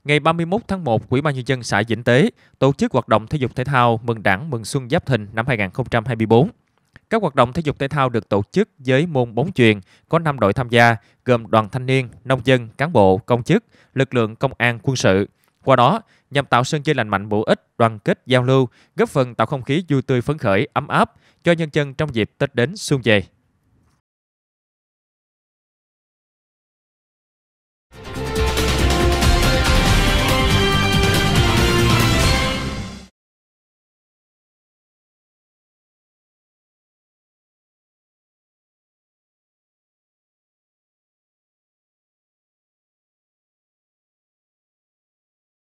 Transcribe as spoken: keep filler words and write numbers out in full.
Ngày ba mươi mốt tháng một, Ủy ban nhân dân xã Vĩnh Tế tổ chức hoạt động thể dục thể thao mừng Đảng mừng Xuân Giáp Thìn năm hai nghìn không trăm hai mươi tư. Các hoạt động thể dục thể thao được tổ chức với môn bóng chuyền, có năm đội tham gia, gồm đoàn thanh niên, nông dân, cán bộ, công chức, lực lượng công an, quân sự. Qua đó, nhằm tạo sân chơi lành mạnh bổ ích, đoàn kết giao lưu, góp phần tạo không khí vui tươi phấn khởi, ấm áp cho nhân dân trong dịp Tết đến xuân về.